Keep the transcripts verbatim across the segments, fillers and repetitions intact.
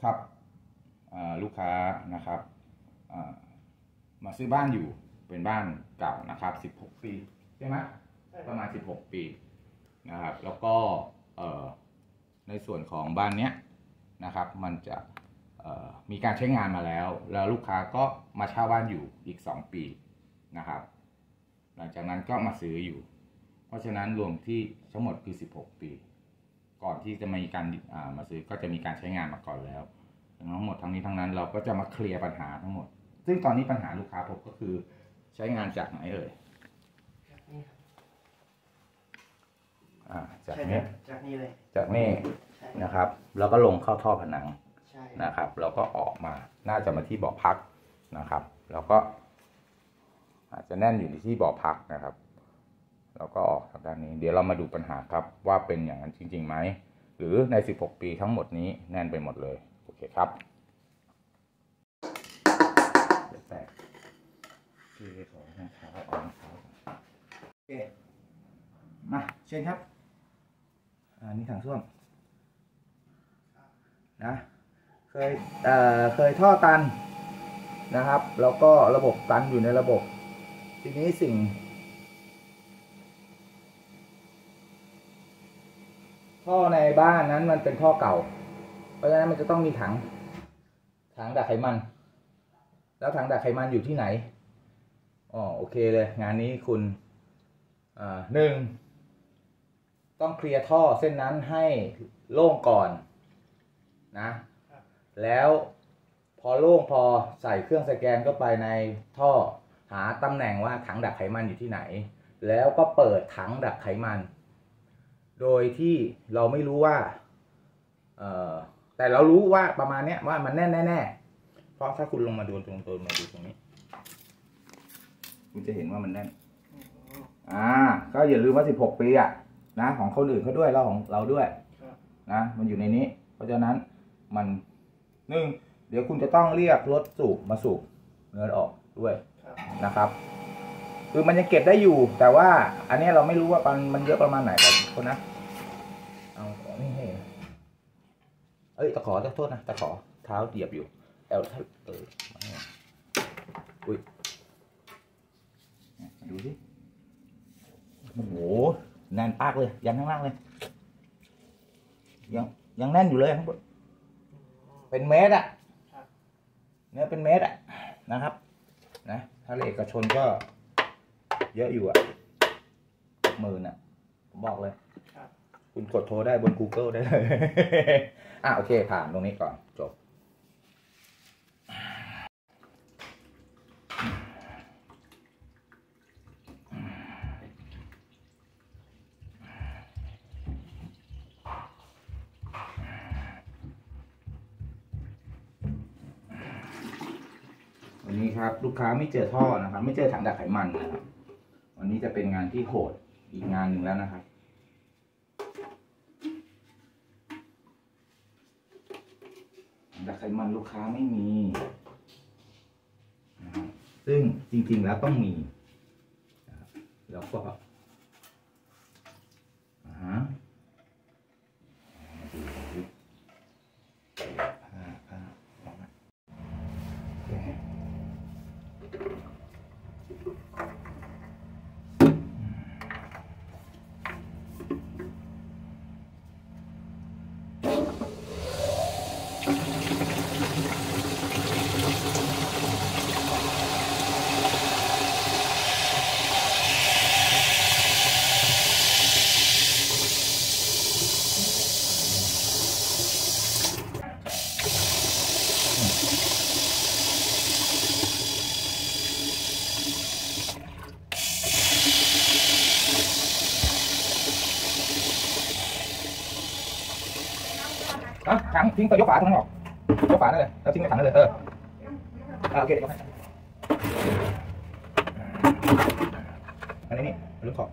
ครับลูกค้านะครับมาซื้อบ้านอยู่เป็นบ้านเก่านะครับสิบหกปีใช่ไหมประมาณสิบหกปีนะครับแล้วก็ในส่วนของบ้านเนี้ยนะครับมันจะมีการใช้งานมาแล้วแล้วลูกค้าก็มาเช่าบ้านอยู่อีกสองปีนะครับหลังจากนั้นก็มาซื้ออยู่เพราะฉะนั้นรวมที่ทั้งหมดคือสิบหกปีก่อนที่จะมีการมาซื้อก็จะมีการใช้งานมาก่อนแล้วทั้งหมดทั้งนี้ทั้งนั้นเราก็จะมาเคลียร์ปัญหาทั้งหมดซึ่งตอนนี้ปัญหาลูกค้าผมก็คือใช้งานจากไหนเอ่ยจากนี้ครับอ่าจากนี้จากนี้เลยจากนี้นะครับแล้วก็ลงเข้าท่อผนังนะครับแล้วก็ออกมาน่าจะมาที่เบาะพักนะครับแล้วก็อาจจะแน่นอยู่ที่เบาะพักนะครับแล้วก็ออกทางด้านนี้เดี๋ยวเรามาดูปัญหาครับว่าเป็นอย่างนั้นจริงๆไหมหรือในสิบหกปีทั้งหมดนี้แน่นไปหมดเลยโอเคครับแตกที่ของนะครับออกนะครับโอเคมาเชิญครับอันนี้ถังส้วมนะเคยเอ่อเคยท่อตันนะครับแล้วก็ระบบตันอยู่ในระบบทีนี้สิ่งท่อในบ้านนั้นมันเป็นท่อเก่าเพราะฉะนั้นมันจะต้องมีถังถังดักไขมันแล้วถังดักไขมันอยู่ที่ไหนอ๋อโอเคเลยงานนี้คุณอ่าหนึ่งต้องเคลียร์ท่อเส้นนั้นให้โล่งก่อนนะแล้วพอโล่งพอใส่เครื่องสแกนเข้าไปในท่อหาตำแหน่งว่าถังดักไขมันอยู่ที่ไหนแล้วก็เปิดถังดักไขมันโดยที่เราไม่รู้ว่าเอ่อแต่เรารู้ว่าประมาณเนี้ยว่ามันแน่นแน่ๆเพราะถ้าคุณลงมาดูตรงตัวมาดูตรงนี้คุณจะเห็นว่ามันแน่นอ่าก็อย่าลืมว่าสิบหกปีอ่ะนะของคนอื่นเขาด้วยแล้วของเราด้วยนะมันอยู่ในนี้เพราะฉะนั้นมันหนึ่งเดี๋ยวคุณจะต้องเรียกรถสูบมาสูบเนื้อออกด้วยนะครับคือมันยังเก็บได้อยู่แต่ว่าอันนี้เราไม่รู้ว่ามันมันเยอะประมาณไหนครับคนนะเอาของนี่ให้เอ้ยตะขอจะโทษนะตะขอเท้าเหยียบอยู่แอลเอออุ้ยดูสิโอ้โหแน่นปากเลยยันข้างล่างเลยยังยังแน่นอยู่เลยข้างบนเป็นเมตรอ่ะเนื้อเป็นเมตรอ่ะนะครับนะถ้าเอกชนก็เยอะอยู่อ่ะหมื่นอ่ะผมบอกเลยคุณกดโทรได้บน Google ได้เลยอ่ะโอเคผ่านตรงนี้ก่อนจบวันนี้ครับลูกค้าไม่เจอท่อนะครับไม่เจอถังดักไขมันนะครับวันนี้จะเป็นงานที่โหดอีกงานหนึ่งแล้วนะครับถังดักไขมันลูกค้าไม่มีนะครับซึ่งจริงๆแล้วต้องมีแล้วก็อ่าฮะถังทิ้งไปยกฝาตรงนั้นออกยกฝานั่นเลยแล้วทิ้งในถังนั่นเลยเออโอเคเดี๋ยวยกให้อันนี้นี่เรื่องขอบ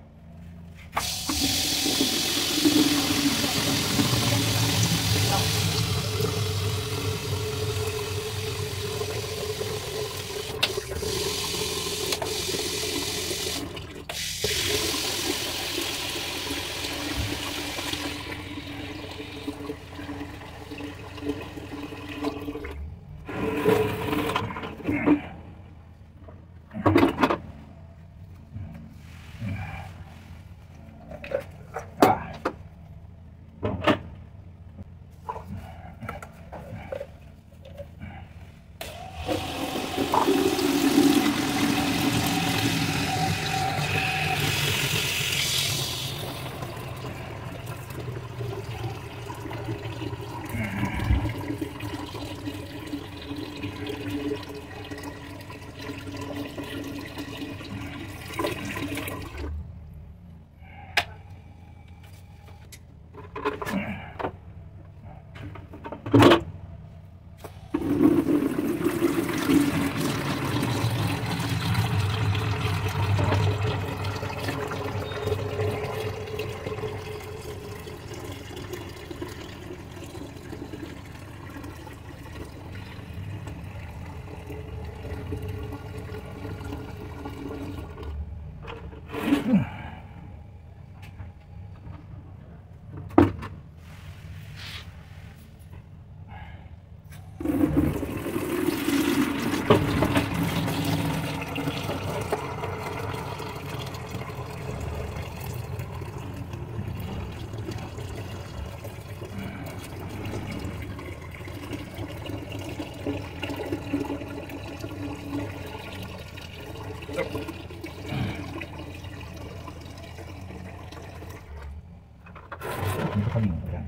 นี่ก็ดิ่งเหมือนกัน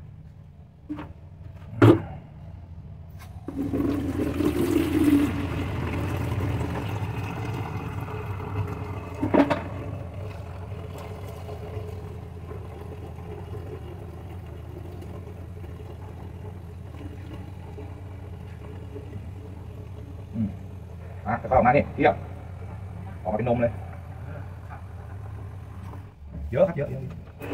อืมอ่ะแล้วก็ออกมานี่เทียบออกมาเป็นนมเลยเยอะครับเยอะเยอะ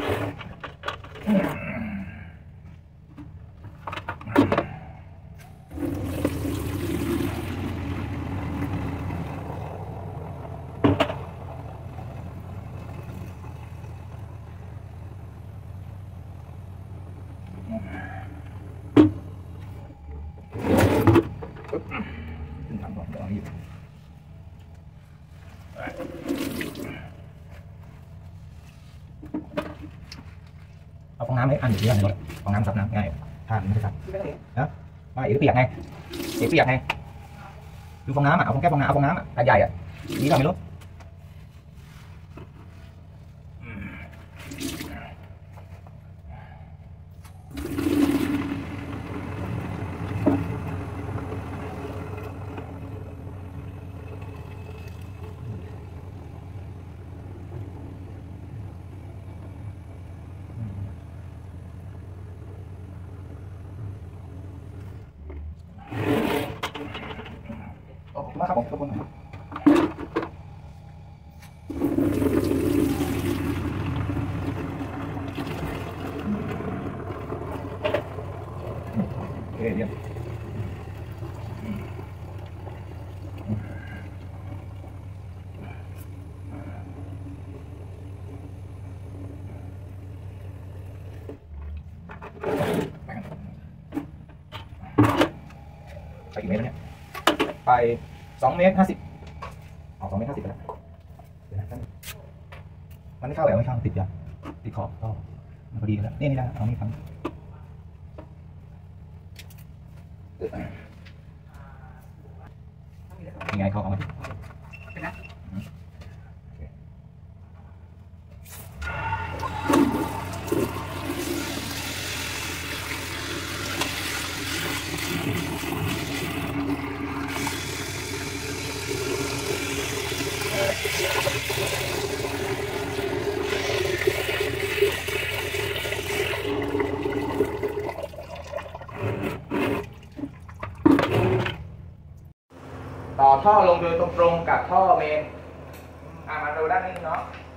ขึ้นทางก่อนเดี๋ยวเอาอยู่เอาฟองน้ำให้อันอยู่ที่อันในรถฟองน้ำซับน้ำง่ายทานไม่ได้ซับนะว่าเอ๋เปียกไงเอ๋เปียกไงดูฟองน้ำอ่ะเอาฟองแก้วฟองน้ำเอาฟองน้ำอ่ะอันใหญ่อ่ะนี่เราไม่รู้ขอบคุณมากครับผมขอบคุณโอเคเยี่ยมไปกี่เมตรแล้วเนี่ยไปสองเมตรห้าสิบออกสองเมตรห้าสิบแล้วเดี๋ยวนะมันไม่เข้าแบบไม่เข้าติดยาติดขอบก็มันพอดีแล้วนี่นี่ได้เอานี่ฟังยังไงเขาเอามาดิต่อท่อลงโดยตรงๆกับท่อเมนอ่ะมาดูด้านนี้เนาะ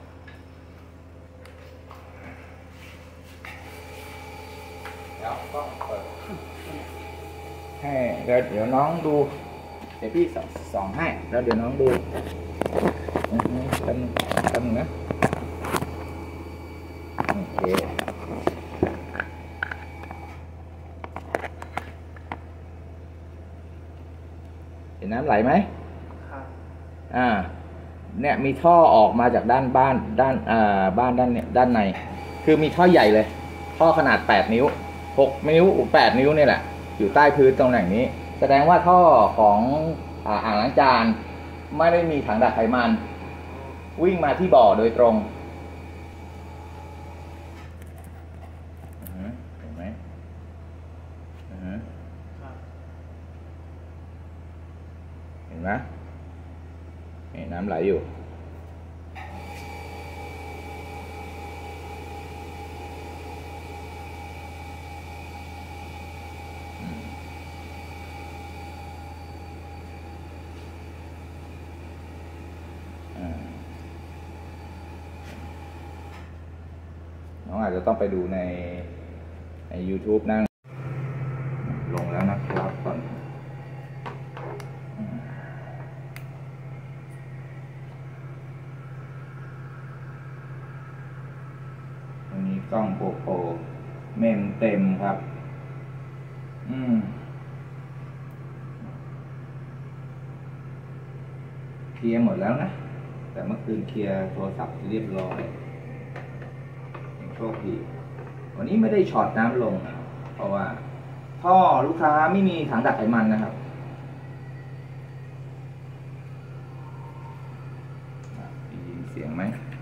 เดี๋ยวต้องเปิดให้เดี๋ยวเดี๋ยวน้องดูเดี๋ยวพี่ส่องส่องให้แล้วเดี๋ยวน้องดูกันกันนะโอเคเห็นน้ำไหลไหมครับอ่าเนี่ยมีท่อออกมาจากด้านบ้านด้านอ่าบ้านด้านเนี่ยด้านในคือมีท่อใหญ่เลยท่อขนาดแปดนิ้วหกนิ้วแปดนิ้วนี่แหละอยู่ใต้พื้นตรงไหนนี้แสดงว่าท่อของอ่างล้างจานไม่ได้มีถังดักไขมันวิ่งมาที่บ่อโดยตรงเห็นไหมเห็นไหมนี่น้ำไหลอยู่จะต้องไปดูในใน YouTube นั่งลงแล้วนะครับก่อนวันนี้กล้องโปรโปรเมมเต็มครับ อืมเคลียร์หมดแล้วนะแต่เมื่อคืนเคลียร์โทรศัพท์เรียบร้อยยังโชคดีวันนี้ไม่ได้ช็อตน้ำลงนะเพราะว่าท่อลูกค้าไม่มีถังดักไขมันนะครับได้ยินเสียงไหม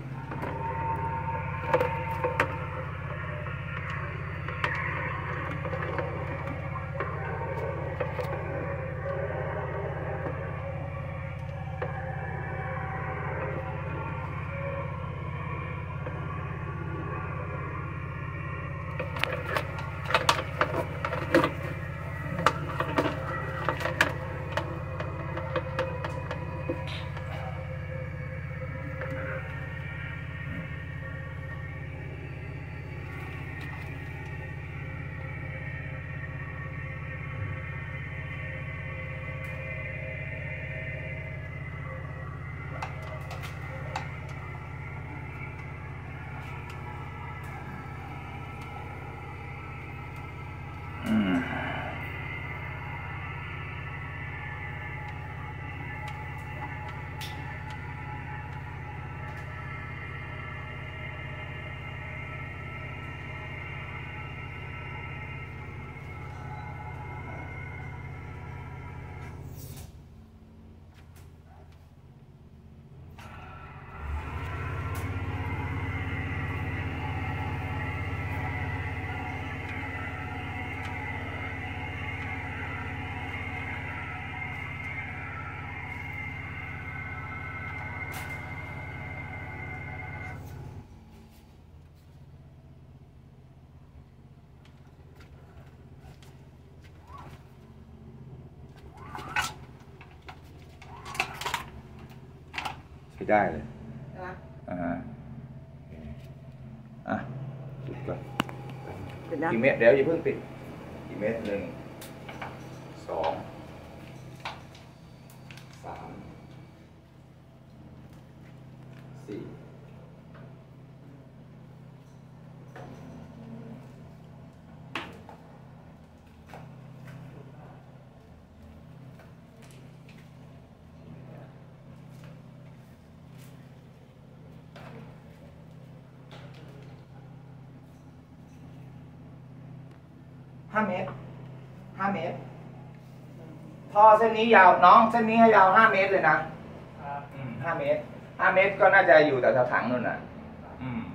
ใช้ได้เลยอ่าอ่ะจุดก่อนกี่เมตรเดี๋ยวอย่าเพิ่งปิดกี่เมตรหนึ่งสองสามสี่ห้าเมตรห้าเมตรท่อเส้นนี้ยาวน้องเส้นนี้ให้ยาวห้าเมตรเลยนะอืมห้าเมตรห้าเมตรก็น่าจะอยู่แต่แถวถังนู่นน่ะอืม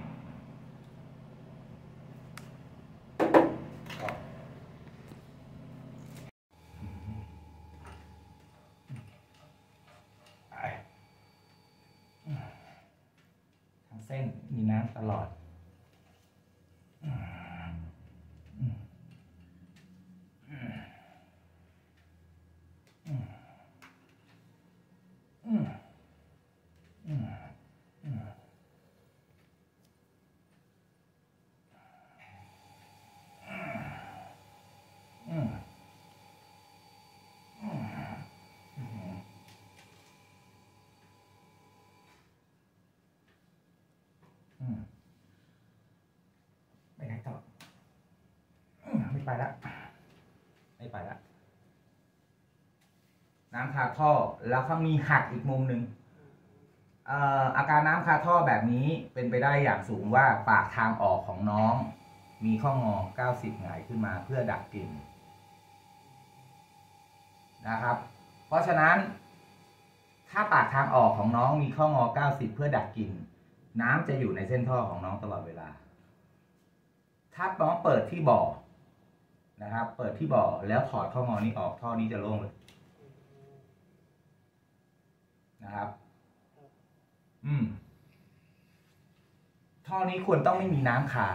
ทั้งเส้นมีน้ำตลอดไปไหนต่อไม่ไปละไม่ไปละน้ำคาท่อแล้วก็มีหักอีกมุมหนึ่งเอ่ออาการน้ำคาท่อแบบนี้เป็นไปได้อย่างสูงว่าปากทางออกของน้องมีข้องอเก้าสิบหงายขึ้นมาเพื่อดักกลิ่นนะครับเพราะฉะนั้นถ้าปากทางออกของน้องมีข้องอเก้าสิบเพื่อดักกลิ่นน้ำจะอยู่ในเส้นท่อของน้องตลอดเวลาถ้าน้องเปิดที่บ่อนะครับเปิดที่บ่อแล้วถอดข้องอนี้ออกท่อนี้จะโล่งเลยนะครับอืมท่อนี้ควรต้องไม่มีน้ำคา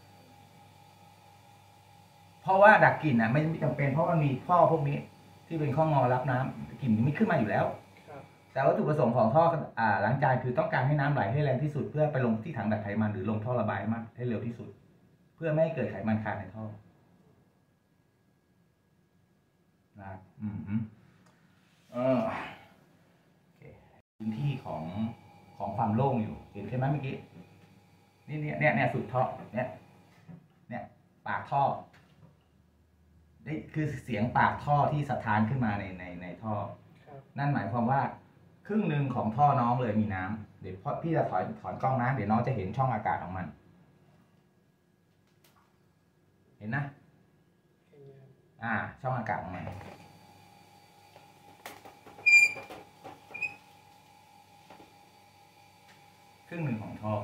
เพราะว่าดักกลิ่นอ่ะไม่จำเป็นเพราะมันมีท่อพวกนี้ที่เป็นข้องอรับน้ำกลิ่นไม่ขึ้นมาอยู่แล้วแต่วัตถุประสงค์ของท่ออ่าล้างจานคือต้องการให้น้ำไหลให้แรงที่สุดเพื่อไปลงที่ถังดักไขมันหรือลงท่อระบายมากให้เร็วที่สุดพื่อไม่ให้เกิดไขมันคาในท่อนะครับอืมเออโอเคพื้นที่ของของความโล่งอยู่เห็นใช่ไหมเมื่อกี้นี่เนี่ยเนี่ยเนี่ยสุดท่อเนี่ยเนี่ยปากท่อนี่คือเสียงปากท่อที่สะท้านขึ้นมาในในในท่อนั่นหมายความว่าครึ่งหนึ่งของท่อน้องเลยมีน้ำเดี๋ยวพี่จะถอยถอนกล้องนะเดี๋ยวน้องจะเห็นช่องอากาศของมันเห็นนะอ่าช่องอากาศของมันครึ่งหนึ่งของท่อ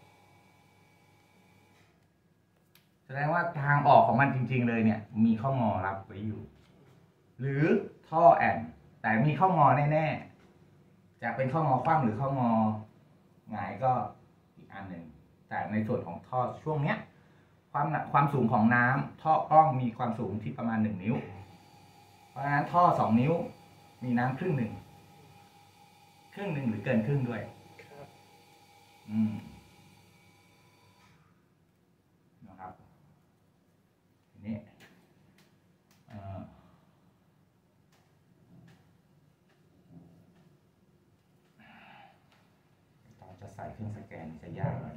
แสดงว่าทางออกของมันจริงๆเลยเนี่ยมีข้องอรับไว้อยู่หรือท่อแอนแต่มีข้องอแน่ๆจะเป็นข้องอคว่ำหรือข้องอหงายก็อีกอันหนึ่งแต่ในส่วนของท่อช่วงเนี้ยความความสูงของน้ำท่อกล้องมีความสูงที่ประมาณหนึ่งนิ้วเพราะฉะนั้นท่อสองนิ้วมีน้ำครึ่งหนึ่งครึ่งหนึ่งหรือเกินครึ่งด้วยครับอืมนะครับทีนี้เอ่อตอนจะใส่เครื่องสแกนจะยากหน่อย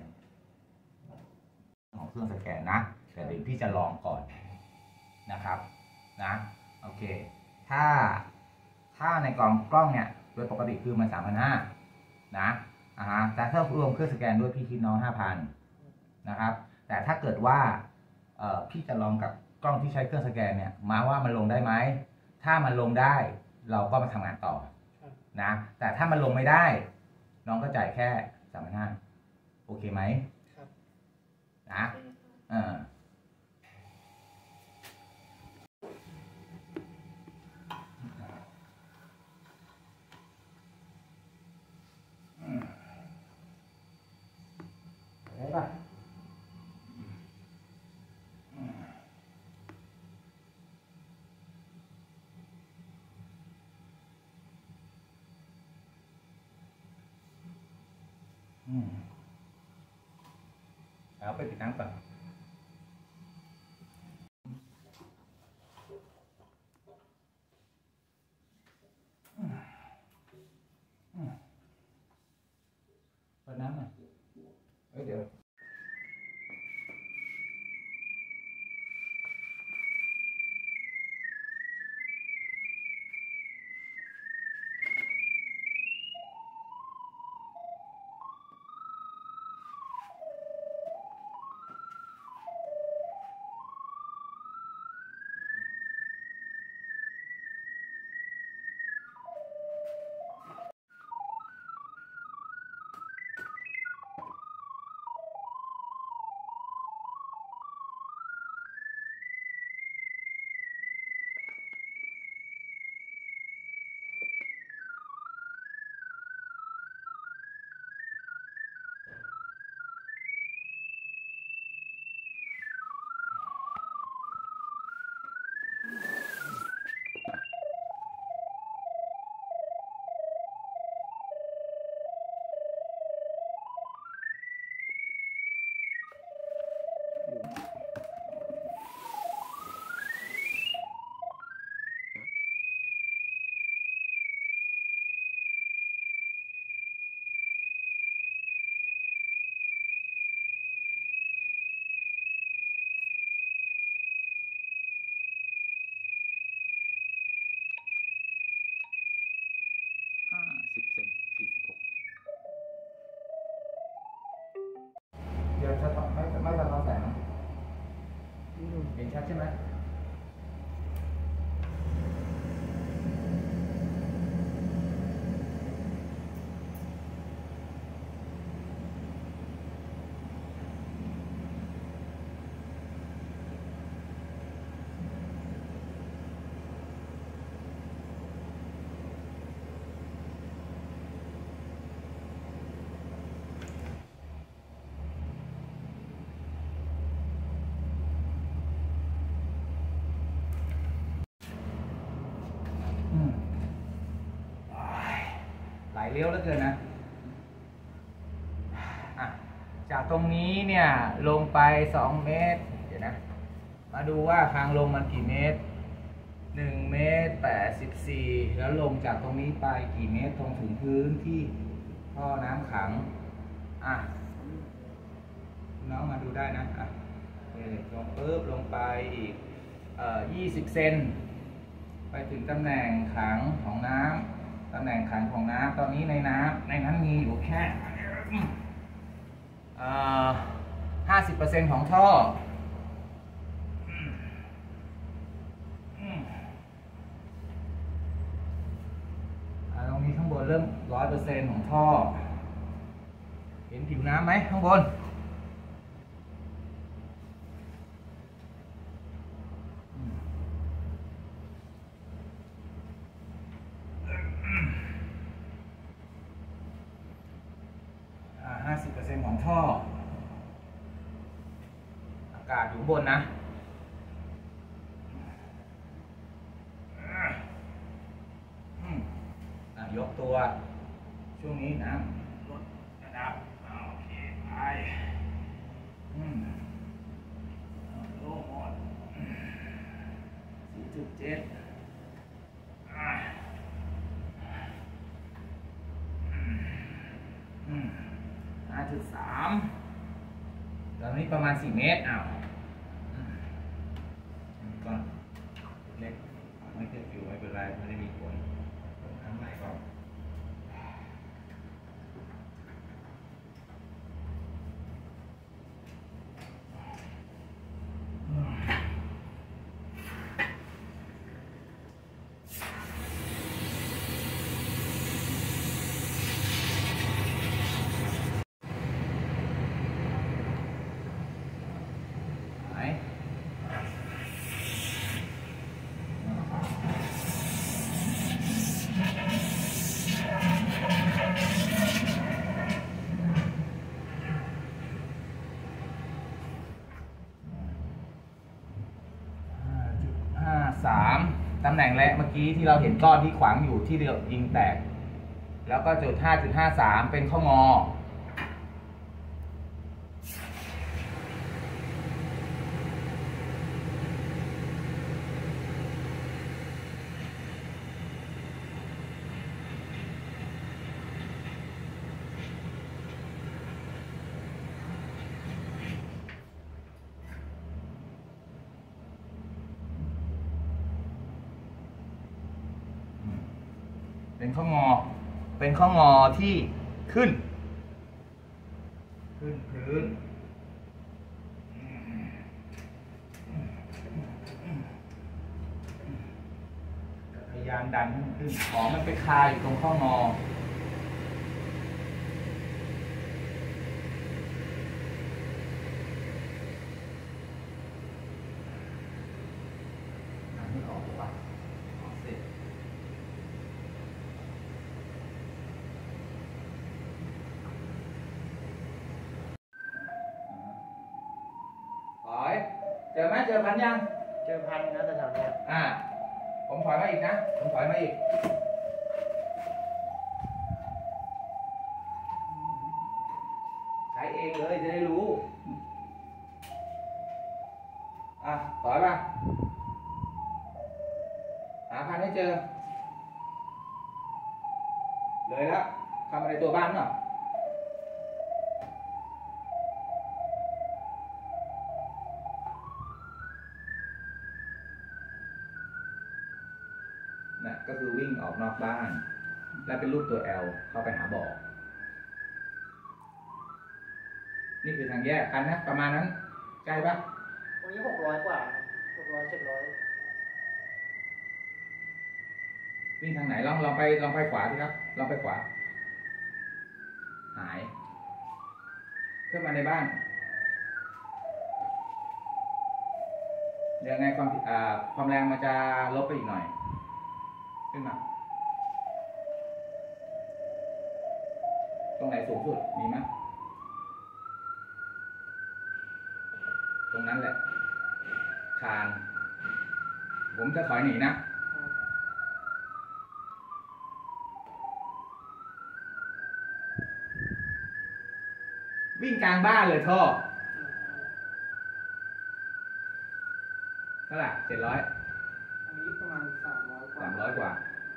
ของเครื่องสแกนนะแต่เดี๋ยวพี่จะลองก่อนนะครับนะโอเคถ้าถ้าในกล่องกล้องเนี่ยโดยปกติคือมันสามพันห้านะอ่าฮะแต่ถ้ารวมเครื่องสแกนด้วยพี่คิดน้องห้าพันนะครับแต่ถ้าเกิดว่าเอ่อพี่จะลองกับกล้องที่ใช้เครื่องสแกนเนี่ยมาว่ามันลงได้ไหมถ้ามันลงได้เราก็มาทำงานต่อนะแต่ถ้ามันลงไม่ได้น้องก็จ่ายแค่สามพันห้าโอเคไหมนะเออได้ป่ะอืมแล้วไปปิดน้ำก่อนเปิดน้ำหน่อยเอ้ยเดี๋ยวห้าสิบเซนสี่สิบหกเดี๋ยวจะไม่ไม่สะท้อนแสงเห็นชัดใช่ไหมไหลเลี้ยวแล้วเกินนะอ่ะจากตรงนี้เนี่ยลงไปสองเมตรเดี๋ยวนะมาดูว่าทางลงมันกี่เมตรหนึ่งเมตรแปดสิบสี่แล้วลงจากตรงนี้ไปกี่เมตรตรงถึงพื้นที่ท่อน้ำขังอ่ะน้องมาดูได้นะอ่ะลงปุ๊บลงไปอีกเอ่อยี่สิบเซนไปถึงตำแหน่งขังของน้ำตำแหน่งขังของน้ำตอนนี้ในน้ำในนั้นมีอยู่แค่ห้าสิบเปอร์เซ็นต์ของท่อตรงนี้ข้างบนเริ่มร้อยเปอร์เซ็นต์ของท่อเห็นผิวน้ำไหมข้างบนห้าสิบเปอร์เซ็นต์ของท่ออากาศอยู่บนนะยกตัวช่วงนี้นะลดระดับโอเคไปโล่หมด สี่จุดเจ็ด ห้าจุดสามตอนนี้ประมาณสี่เมตรอ้าวก็เล็กไม่เกิดอยู่ไม่เป็นไรไม่ได้มีผลทำใหม่ก่อนสามตำแหน่งแรกเมื่อกี้ที่เราเห็นก้อนที่ขวางอยู่ที่เดือดยิงแตกแล้วก็จุด ห้าจุดห้าสาม เป็นข้องอเป็นข้องอเป็นข้องอที่ขึ้นขึ้นพื้นพยายามดันขึ้นของมันไปคาอยู่ตรงข้องอไม่ออกหรอวะออกเสร็จเจอไหมเจอพันยังเจอพันนะแต่แถวเนี้ยอ่าผมถอยมาอีกนะผมถอยมาอีกใช้เองเลยจะได้รู้อ่ะถอยมาหาพันให้เจอเลยแล้วเข้ามาในตัวบ้านเนาะนะก็คือวิ่งออกนอกบ้านและเป็นรูปตัว L เข้าไปหาบ่อนี่คือทางแยกกันนะประมาณนั้นใกล้ปะตรงนี้หกร้อยกว่าหกร้อยเจ็ดร้อยวิ่งทางไหนลองลองไปลองไปขวาสิครับลองไปขวาหายขึ้นมาในบ้านเดี๋ยวไงความอ่าความแรงมันจะลบไปอีกหน่อยขึ้นมาตรงไหนสูงสุดมีไหมตรงนั้นแหละคานผมจะถอยหนีนะวิ่งกลางบ้านเลยท่อเท่าไหร่เจ็ดร้อยอันนี้ประมาณสามร้อยกว่าสามร้อยกว่า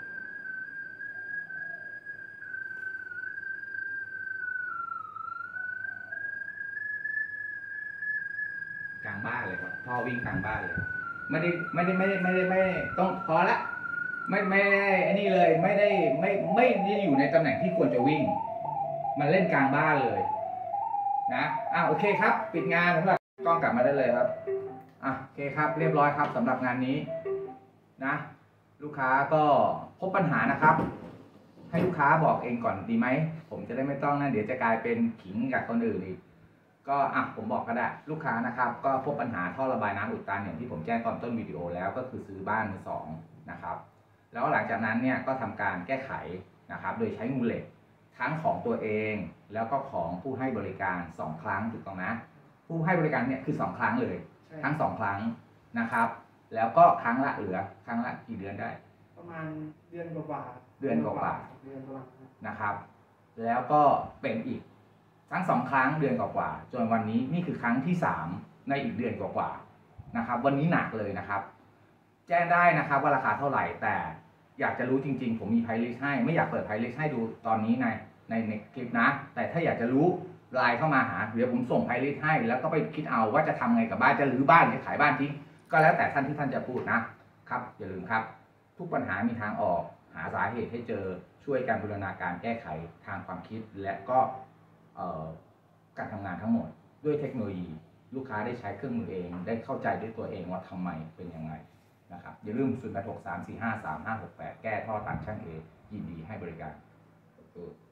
กลางบ้านเลยครับท่อวิ่งกลางบ้านเลยไม่ได้ไม่ได้ไม่ได้ไม่ได้ไม่ได้ต้องพอละไม่ไม่ได้อันนี้เลยไม่ได้ไม่ไม่ได้อยู่ในตำแหน่งที่ควรจะวิ่งมันเล่นกลางบ้านเลยนะอ่ะโอเคครับ ปิดงานสำหรับกล้องกลับมาได้เลยครับอ่ะโอเคครับเรียบร้อยครับสำหรับงานนี้นะลูกค้าก็พบปัญหานะครับ ให้ลูกค้าบอกเองก่อนดีไหมผมจะได้ไม่ต้องนะเดี๋ยวจะกลายเป็นขิงกับคนอื่นอีกก็อ่ะผมบอกก็ได้ลูกค้านะครับก็พบปัญหาท่อระบายน้ำอุดตันอย่างที่ผมแจ้งตอนต้นวิดีโอแล้วก็คือซื้อบ้านมือสองนะครับแล้วหลังจากนั้นเนี่ยก็ทำการแก้ไขนะครับโดยใช้มูลเหล็กทั้งของตัวเองแล้วก็ของผู้ให้บริการสองครั้งถูกต้องนะผู้ให้บริการเนี่ยคือสองครั้งเลยทั้งสองครั้งนะครับแล้วก็ครั้งละเหลือครั้งละกี่เดือนได้ประมาณเดือนกว่าๆเดือนกว่าเดือนกว่านะครับแล้วก็เป็นอีกทั้งสองครั้งเดือนกว่าๆจนวันนี้นี่คือครั้งที่สามในอีกเดือนกว่าๆนะครับวันนี้หนักเลยนะครับแจ้งได้นะครับว่าราคาเท่าไหร่แต่อยากจะรู้จริงๆผมมีไพลิสให้ไม่อยากเปิดไพลิสให้ดูตอนนี้ในในในคลิปนะแต่ถ้าอยากจะรู้ไลน์เข้ามาหาเดี๋ยวผมส่งไพลิสให้แล้วก็ไปคิดเอาว่าจะทำไงกับบ้านจะรื้อบ้านจะขายบ้านทิ้งก็แล้วแต่ท่านที่ท่านจะพูดนะครับอย่าลืมครับทุกปัญหามีทางออกหาสาเหตุให้เจอช่วยการบูรณาการแก้ไขทางความคิดและก็การทำงานทั้งหมดด้วยเทคโนโลยีลูกค้าได้ใช้เครื่องมือเองได้เข้าใจด้วยตัวเองว่าทำไมเป็นยังไงนะครับอย่าลืมศูนย์ แปด หก สาม สี่ ห้า สาม ห้า หก แปดแก้ท่อตันช่างเอยินดีให้บริการ